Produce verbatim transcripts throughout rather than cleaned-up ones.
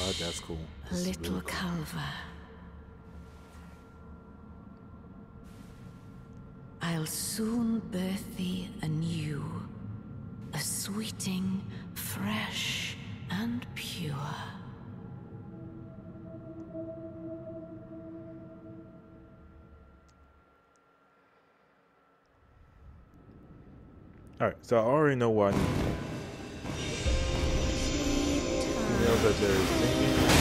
Uh, that's cool. This is Little really cool. Calva. I'll soon birth thee anew, a sweeting, fresh and pure. Alright, so I already know what I need. You know that there's thinking.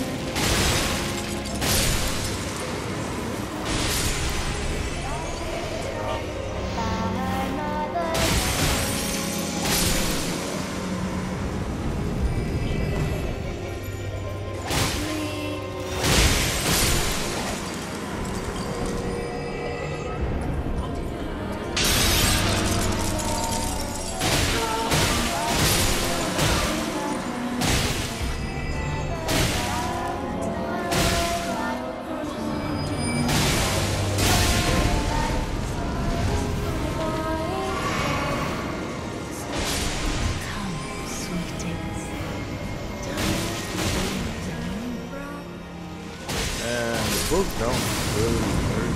Both don't really hurt.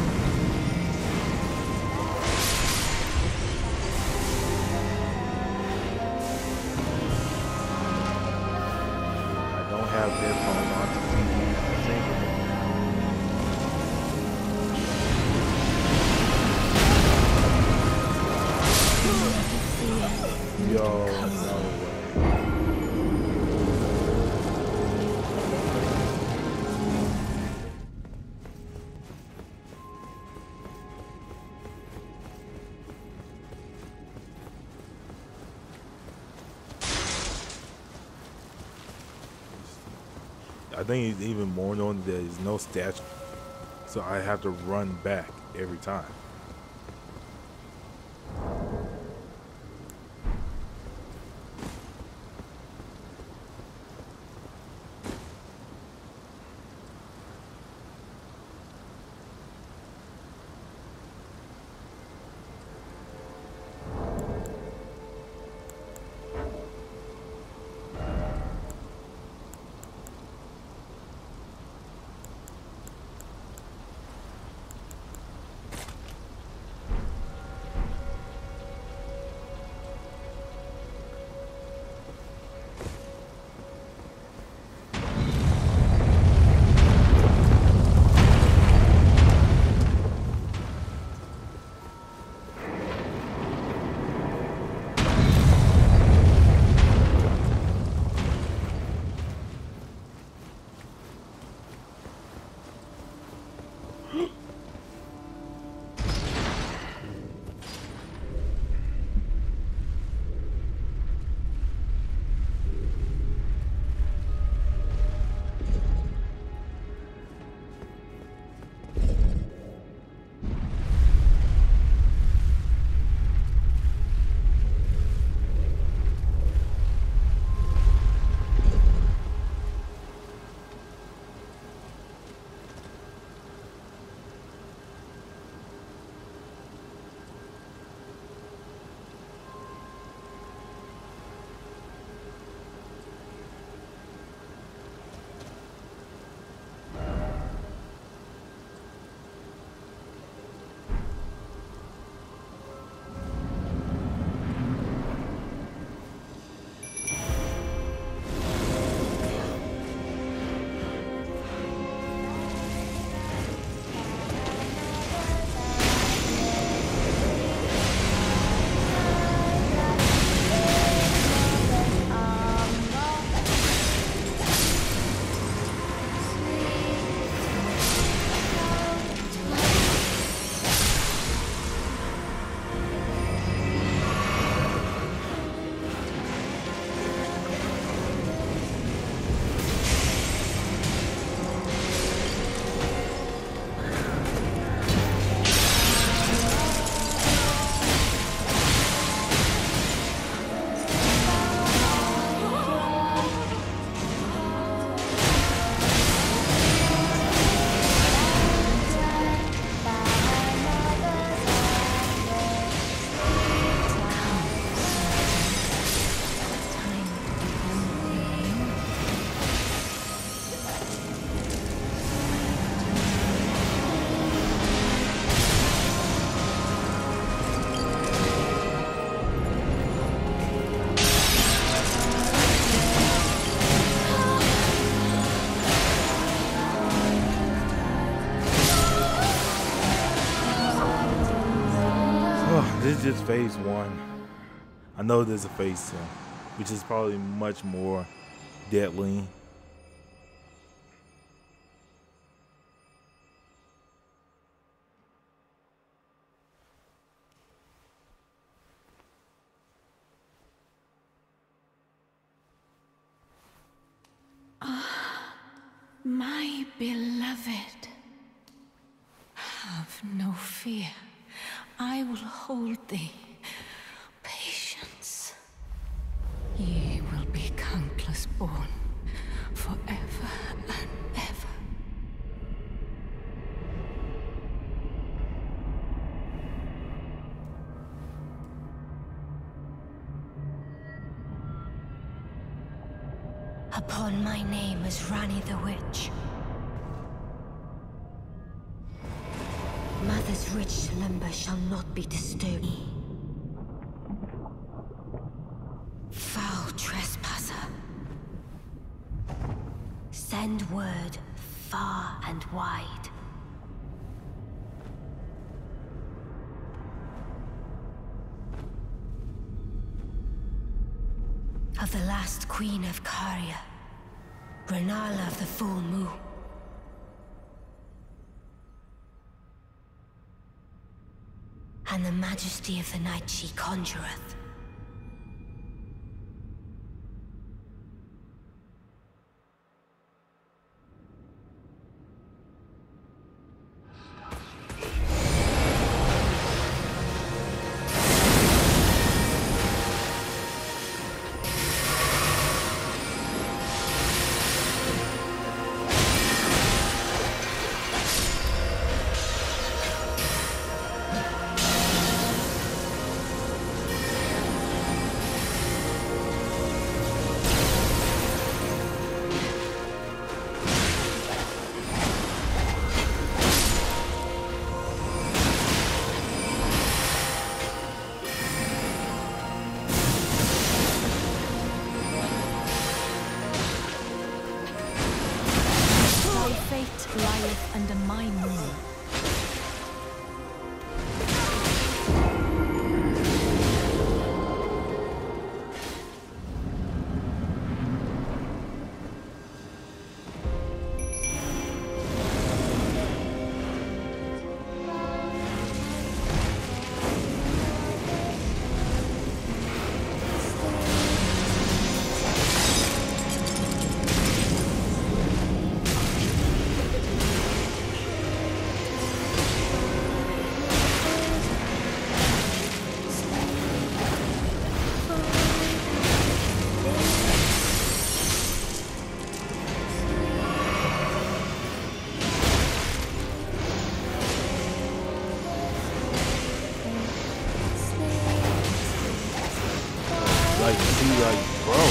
I don't have headphones on to sing. Yo, no way. I think it's even more known that there's no statue, so I have to run back every time. just phase one. I know there's a phase two, which is probably much more deadly. My beloved, have no fear. I will hold thee. Patience. Ye will be countless born, forever and ever. Upon my name as Rani the Witch. Mother's rich slumber shall not be disturbed. Foul trespasser. Send word far and wide. Of the last queen of Caria, Renala of the full moon. And the majesty of the night she conjureth. Lieth under my moon. Like, see, like, bro.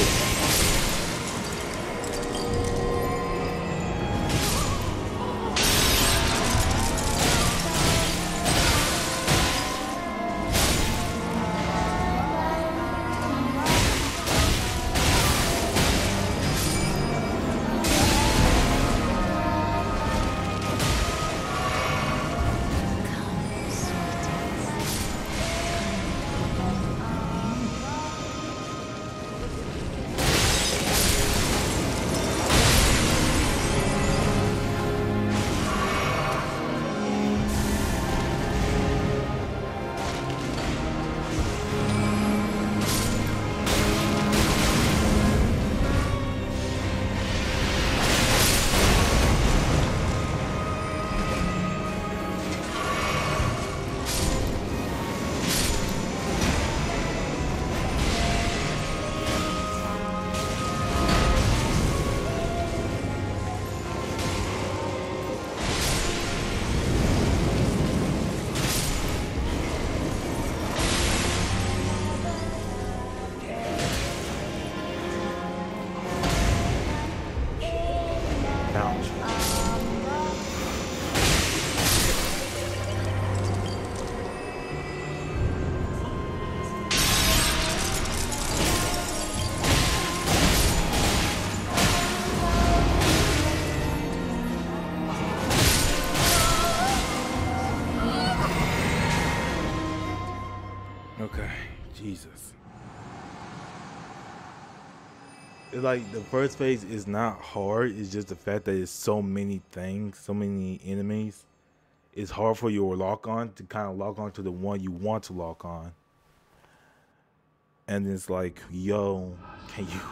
Jesus. It's like the first phase is not hard. It's just the fact that it's so many things, so many enemies. It's hard for you to lock on to kind of lock on to the one you want to lock on. And it's like, yo, can you?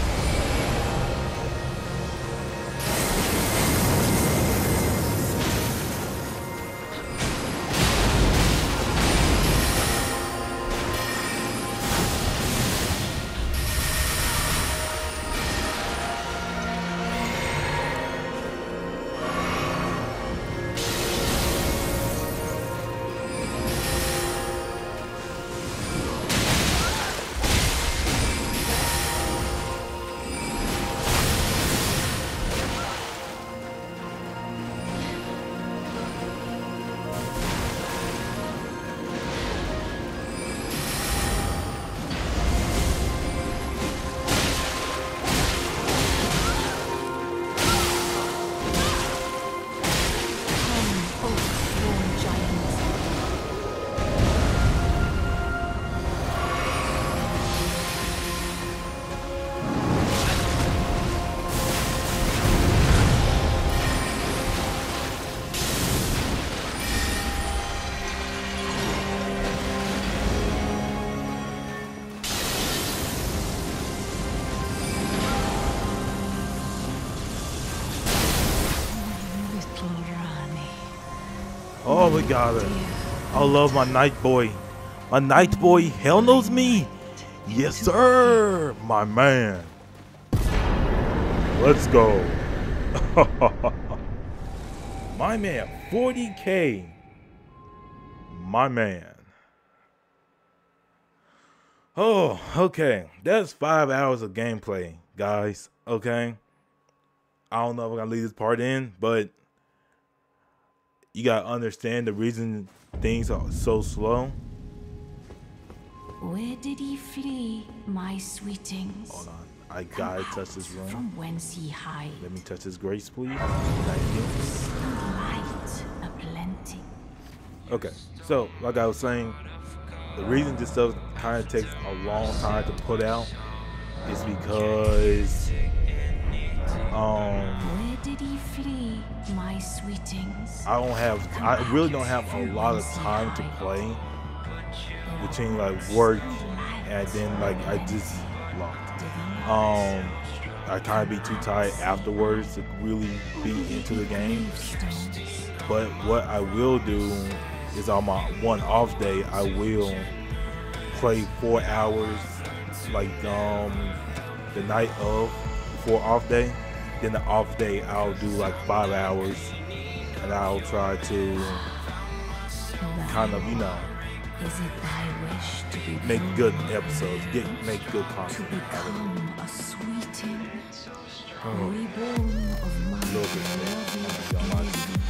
Oh my god, I love my night boy. My night boy, hell knows me. Yes sir, my man. Let's go. My man, forty K. My man. Oh, okay. That's five hours of gameplay, guys. Okay. I don't know if I'm gonna leave this part in, but you gotta understand the reason things are so slow. Where did he flee, my sweetings? Hold on. I gotta touch this room. From whence he hides. Let me touch this grace, please. Thank you. And light aplenty. Okay. So, like I was saying, the reason this stuff kind of takes a long time to put out is because um Where did he flee, my sweetings? I don't have I really don't have a lot of time to play between like work and then like I just locked. Um I kind of be too tired afterwards to really be into the game. But what I will do is on my one off day I will play four hours like um the night of before off day. Then the off day I'll do like five hours and I'll try to kind of, you know, Is it thy wish to be make good episodes, get make good content. to become a sweeting, Oh, reborn of my a little bit more. I'm not gonna lie to you.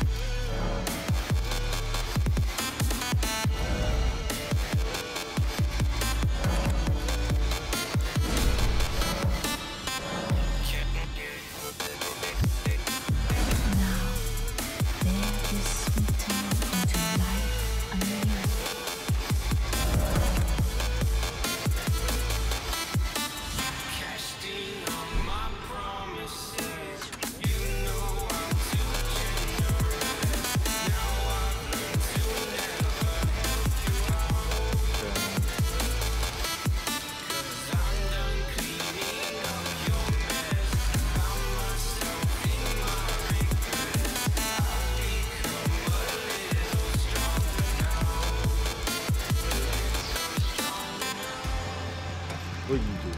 What do you do?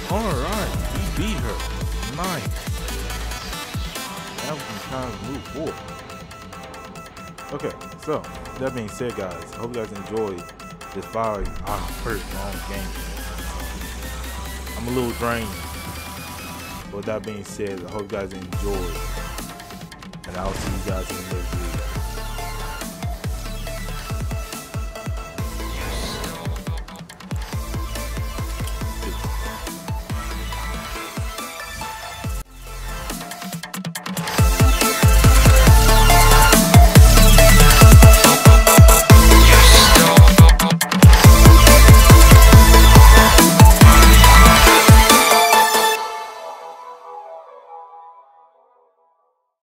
Alright, we beat her. Nice. Now we can kind of move forward. Okay, so that being said, guys, I hope you guys enjoyed this fire our first long game. I'm a little drained. But with that being said, I hope you guys enjoyed. And I'll see you guys in the next video.